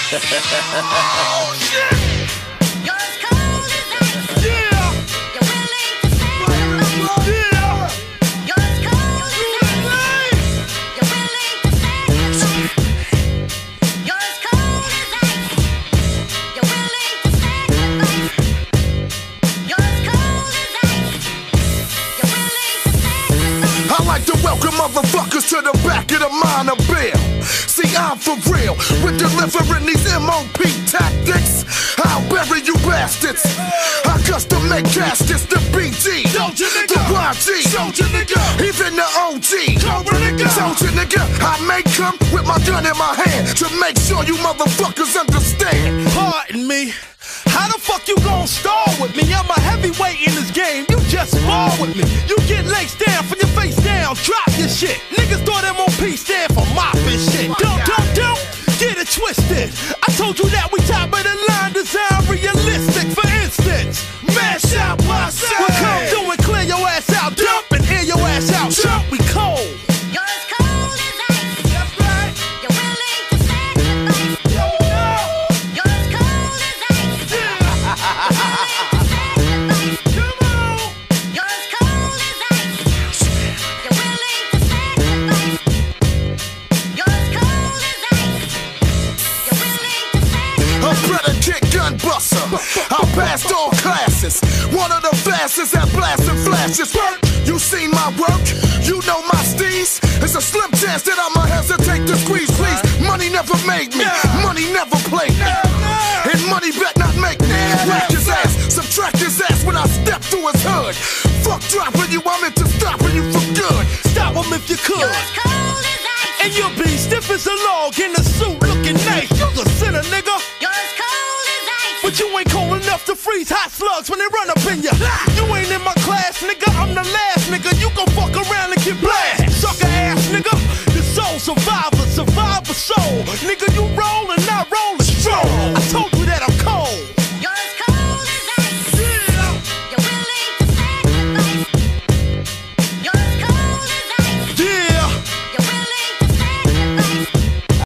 Oh, shit! You're as cold as ice. Yeah! You're willing to sacrifice. Yeah! You're as cold as ice. You're willing to sacrifice. You're as cold as ice. You're willing to sacrifice. You're as cold as ice. You're willing to sacrifice. I like to welcome motherfuckers to the back of the minor bill. See, I'm for real with delivering these MOP tactics. I'll bury you bastards. I custom make caskets, the BG, the YG, even the OG. Soldier nigga, I make come with my gun in my hand to make sure you motherfuckers understand. Pardon me. How the fuck you gon' stall with me? I'm a heavyweight in this game, you just spar with me. You get laced down from your face down, drop your shit. Niggas thought MOP stand for mopping shit. Don't get it twisted. I told you that we top of the line, design realistic. For instance, mash out my side. We come through and clear your ass out, dump and air your ass out. Jump, we cold. You're as cold as ice. That's right. You're willing to sacrifice. You're as cold as ice. You're willing to sacrifice. Come on. You're as cold as ice. You're willing to sacrifice. You're as cold as ice. You're willing to sacrifice. A predicate gun buster. I passed all classes. One of the fastest at blasting flashes. You seen my work? You know my steez? It's a slim chance that I'ma hesitate to squeeze, please. Money never made me. Money never played me. And money bet not make me. Whack his ass, subtract his ass when I step through his hood. Fuck dropping you, I'm into stopping you for good. Stop him if you could. You're as cold as ice. And you'll be stiff as a log in a suit looking nice. You're the sinner, nigga. You're as cold as ice. But you ain't cold enough to freeze hot slugs when they run up in ya. You